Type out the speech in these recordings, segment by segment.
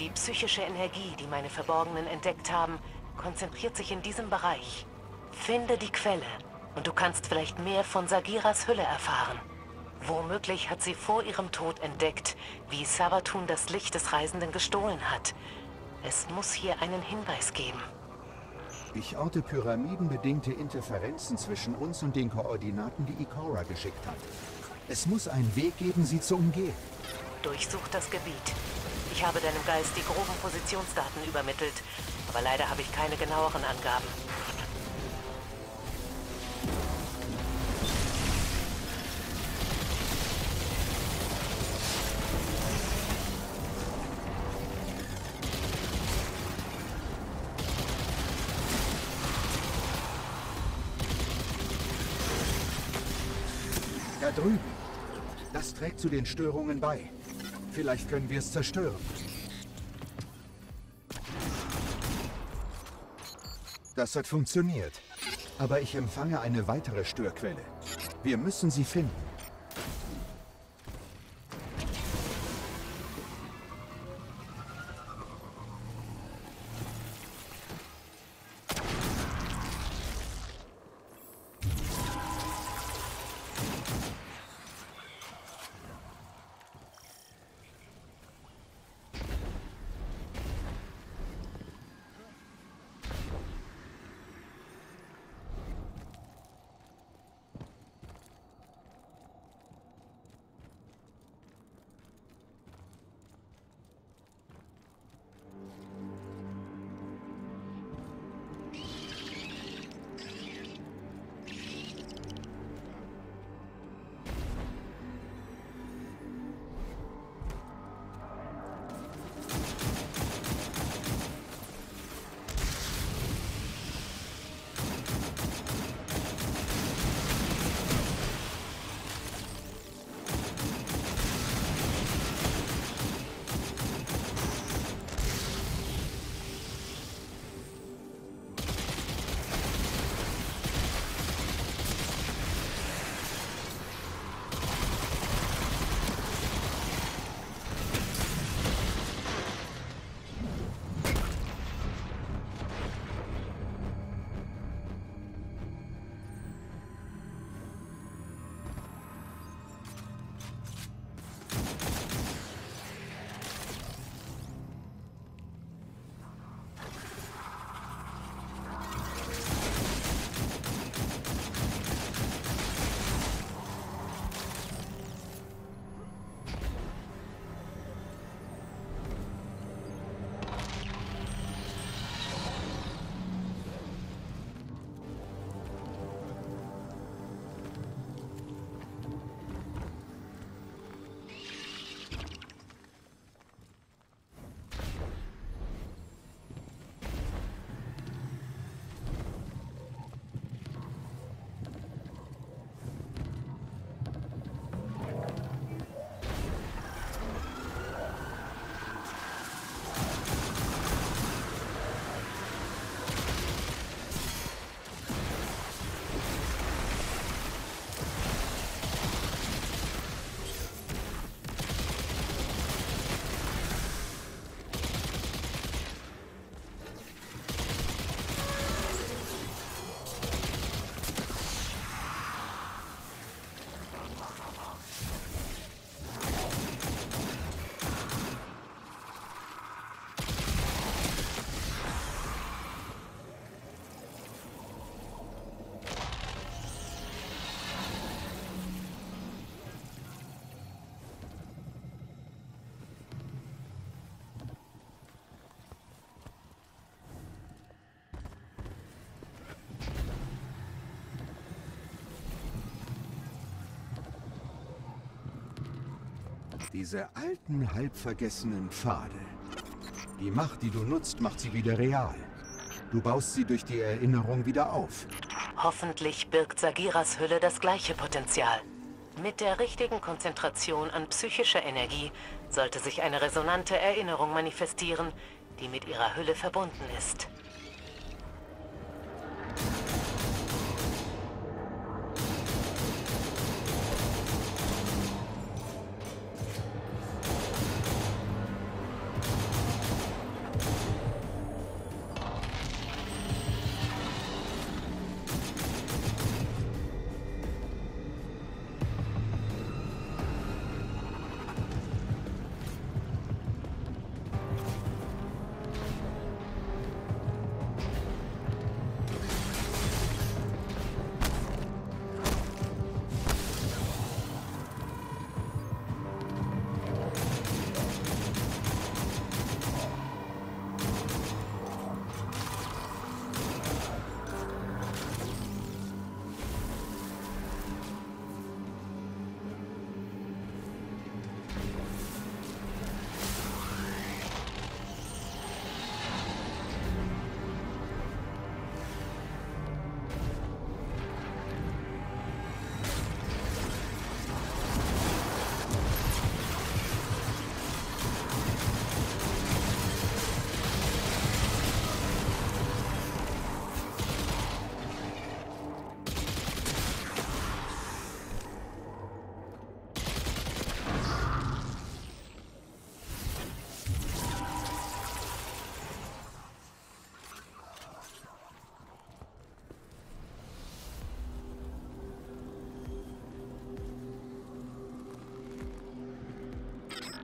Die psychische Energie, die meine Verborgenen entdeckt haben, konzentriert sich in diesem Bereich. Finde die Quelle und du kannst vielleicht mehr von Sagiras Hülle erfahren. Womöglich hat sie vor ihrem Tod entdeckt, wie Savathun das Licht des Reisenden gestohlen hat. Es muss hier einen Hinweis geben. Ich orte pyramidenbedingte Interferenzen zwischen uns und den Koordinaten, die Ikora geschickt hat. Es muss einen Weg geben, sie zu umgehen. Durchsuch das Gebiet. Ich habe deinem Geist die groben Positionsdaten übermittelt, aber leider habe ich keine genaueren Angaben. Da drüben. Das trägt zu den Störungen bei. Vielleicht können wir es zerstören. Das hat funktioniert. Aber ich empfange eine weitere Störquelle. Wir müssen sie finden. Diese alten, halbvergessenen Pfade. Die Macht, die du nutzt, macht sie wieder real. Du baust sie durch die Erinnerung wieder auf. Hoffentlich birgt Sagiras Hülle das gleiche Potenzial. Mit der richtigen Konzentration an psychischer Energie sollte sich eine resonante Erinnerung manifestieren, die mit ihrer Hülle verbunden ist.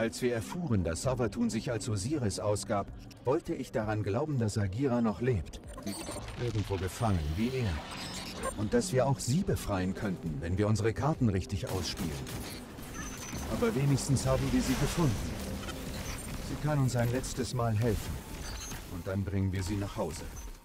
Als wir erfuhren, dass Savathun sich als Osiris ausgab, wollte ich daran glauben, dass Sagira noch lebt. Irgendwo gefangen, wie er. Und dass wir auch sie befreien könnten, wenn wir unsere Karten richtig ausspielen. Aber wenigstens haben wir sie gefunden. Sie kann uns ein letztes Mal helfen. Und dann bringen wir sie nach Hause.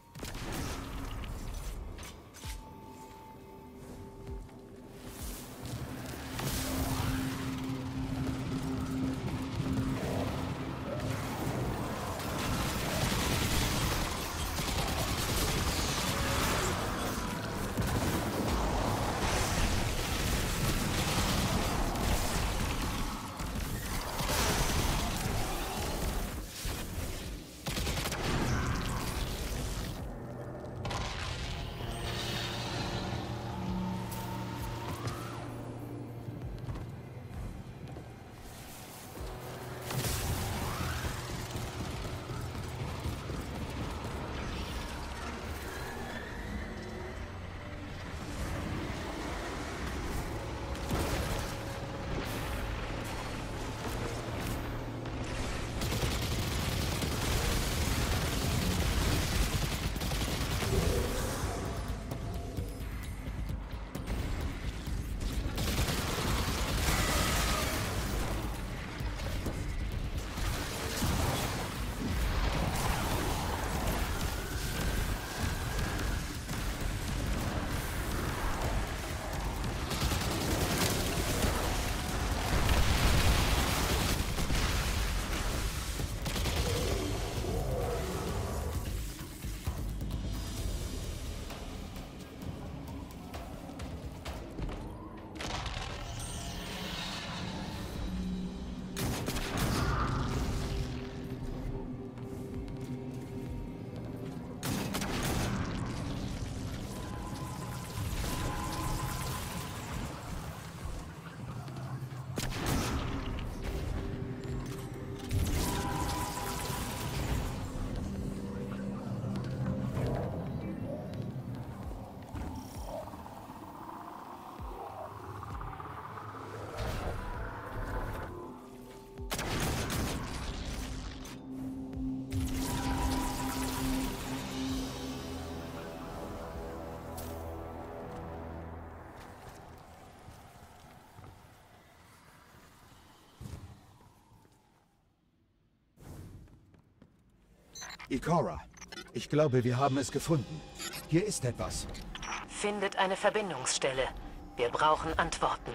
Ikora, ich glaube, wir haben es gefunden. Hier ist etwas. Findet eine Verbindungsstelle. Wir brauchen Antworten.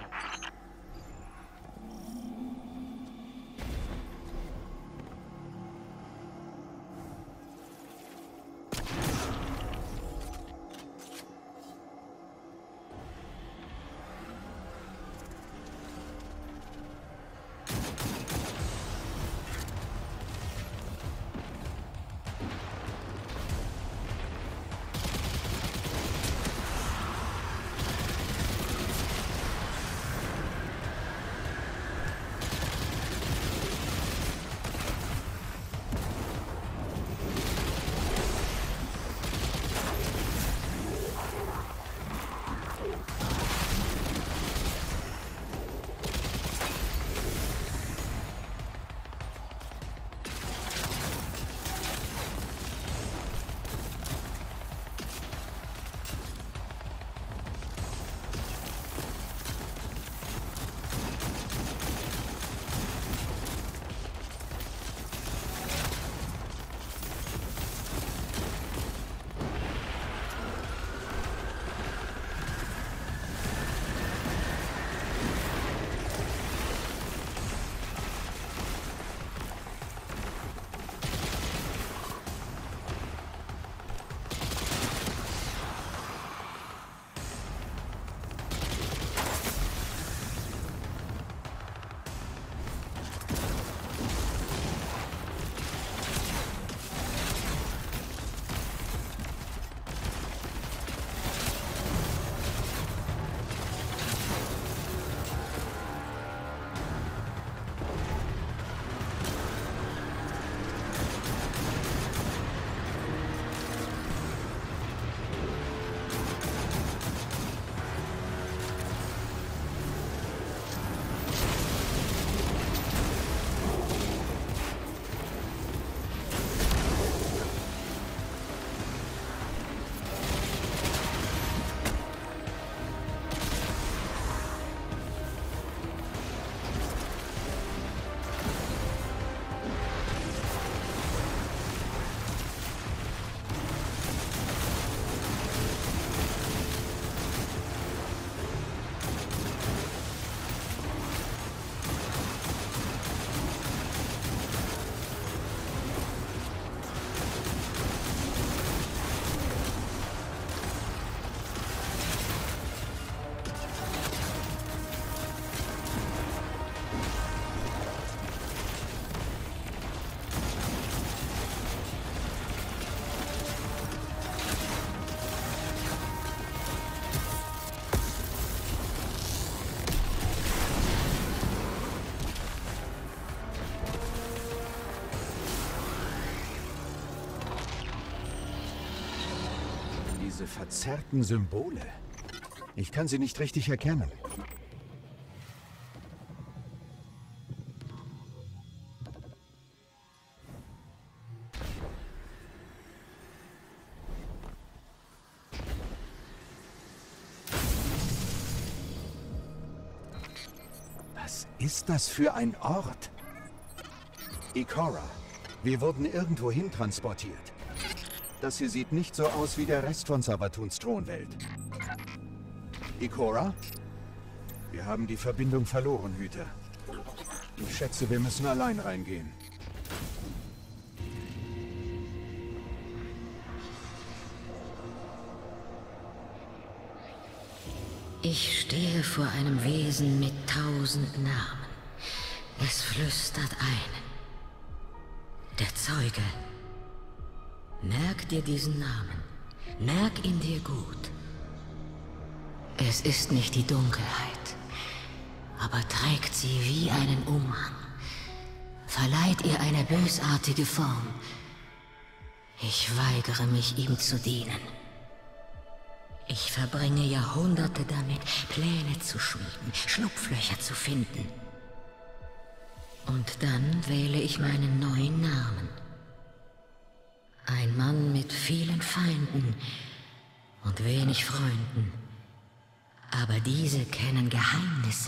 Diese verzerrten Symbole. Ich kann sie nicht richtig erkennen. Was ist das für ein Ort? Ikora, wir wurden irgendwohin transportiert. Das hier sieht nicht so aus wie der Rest von Savathûns Thronwelt. Ikora? Wir haben die Verbindung verloren, Hüter. Ich schätze, wir müssen allein reingehen. Ich stehe vor einem Wesen mit 1000 Namen. Es flüstert einen. Der Zeuge. Merk dir diesen Namen. Merk ihn dir gut. Es ist nicht die Dunkelheit, aber trägt sie wie einen Umhang. Verleiht ihr eine bösartige Form. Ich weigere mich, ihm zu dienen. Ich verbringe Jahrhunderte damit, Pläne zu schmieden, Schlupflöcher zu finden. Und dann wähle ich meinen neuen Namen. Ein Mann mit vielen Feinden und wenig Freunden. Aber diese kennen Geheimnisse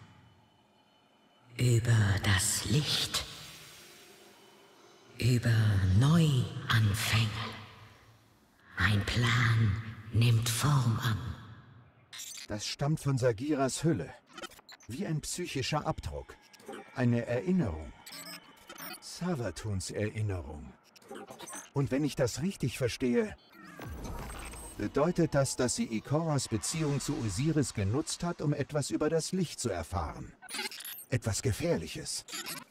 über das Licht, über Neuanfänge. Mein Plan nimmt Form an. Das stammt von Sagiras Hülle. Wie ein psychischer Abdruck. Eine Erinnerung. Savathuns Erinnerung. Und wenn ich das richtig verstehe, bedeutet das, dass sie Ikoras Beziehung zu Osiris genutzt hat, um etwas über das Licht zu erfahren. Etwas Gefährliches.